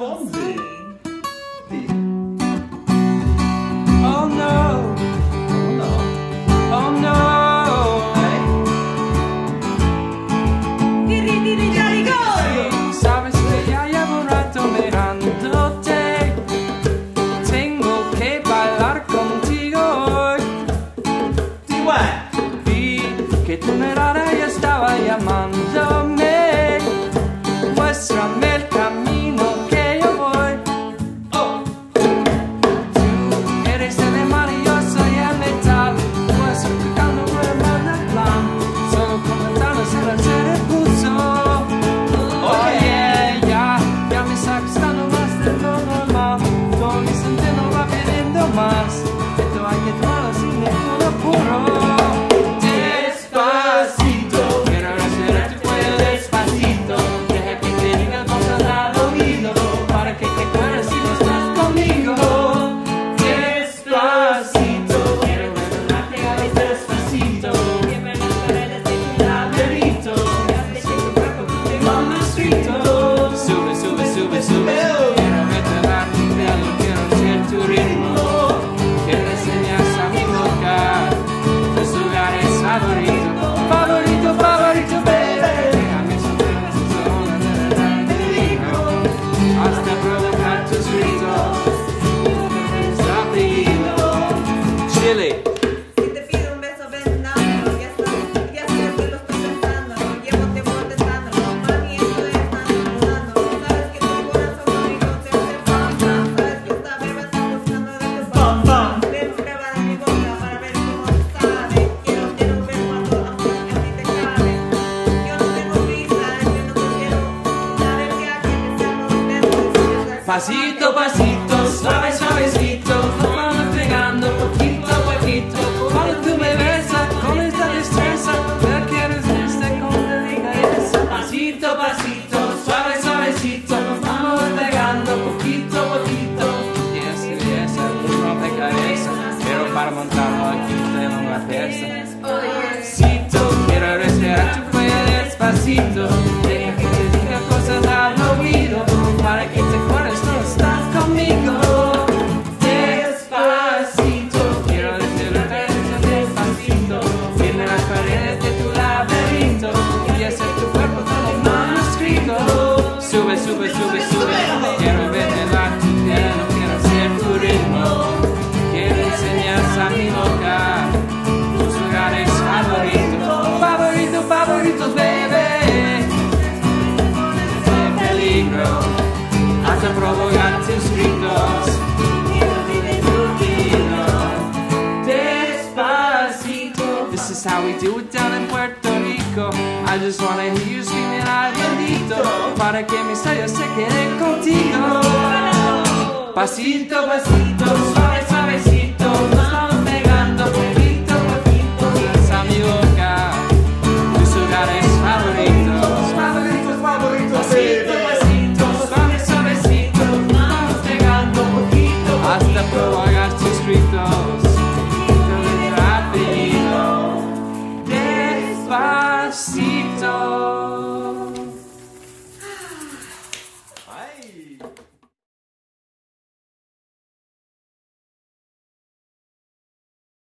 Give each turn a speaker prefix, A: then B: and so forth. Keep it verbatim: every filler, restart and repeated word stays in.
A: Fonzie. Sì.
B: Oh no,
A: Oh no.
B: oh no.
C: Tiri, tiri, tiri, go!
B: Sabes que ya llevo un rato mirándote. Tengo que bailar contigo hoy.
A: Sì, uè.
B: Vi que tu mirada ya estaba llamándome. Muéstrame el camino que yo voy.
A: Oh.
B: Tú eres el imán y yo soy el metal. Pues explicando por el mal del plan. Solo comentando si la serie puso. Oh yeah, ya, ya me está gustando más de lo normal. Todo mi sentido va pidiendo más. Esto hay que tomarlo sin ningún apuro.
A: Despacito.
B: Quiero respirar tu cuello despacito. Deja que te diga cosas al oído. Para que te acuerdes si no estás conmigo.
A: Despacito.
B: Quiero revelarte a veces despacito.
C: Que me las paredes de tu laberinto.
B: Laberinto.
C: Hace que tu cuerpo te
B: Mama escrito. Sube, sube, sube, sube. Quiero verte dar tu pelo. Quiero ser tu ritmo. Quiero enseñar a mi boca tus lugares favoritos. Favorito, favorito, baby. Déjame sentir esa zona de peligro. Hasta provocar tus gritos. Rápido. Chile.
C: Si te pido un beso, ven, dámelo. Ya sabes, ya sabes que lo estoy pensando. Llevo tiempo intentándolo. Mami, esto es tan mudando. Sabes que tu corazón conmigo te hace pam, pam. Sabes que esta beba está buscando de tu
A: Pam, pam.
C: Ven, prueba de mi boca para ver cómo te sabe. Quiero, quiero ver cuánto amor que a ti te cabe. Yo no tengo prisa, yo no te quiero. Saber que aquí me salgo de tu
B: Pasito, pasito, suave, suavecito, nos vamos pegando poquito a poquito. Cuando tú me besas con esta destreza, me quieres este con delicadeza. Pasito, pasito, suave, suavecito, nos vamos pegando poquito a poquito. Y ese, y ese, un rompecabezas, pero para montarlo aquí tengo una persa. Pasito, quiero respirar tu cuello despacito. Deja que te diga cosas al oído. Para que te acuerdes, no estás conmigo. Despacito, quiero decirte despacito. Tiene las paredes de tu laberinto. Y hacer tu cuerpo todo manuscrito. Sube, sube, sube, sube. Quiero verte la tu piano, quiero ser tu ritmo. Quiero enseñar a mi boca tus lugares favoritos. Favoritos, favoritos, baby. De peligro. Hasta provocar tus gritos. Despacito. This is how we do it down in Puerto Rico. I just wanna hear you screaming ay bendito. Para que mi historia se quede contigo. Pasito, pasito.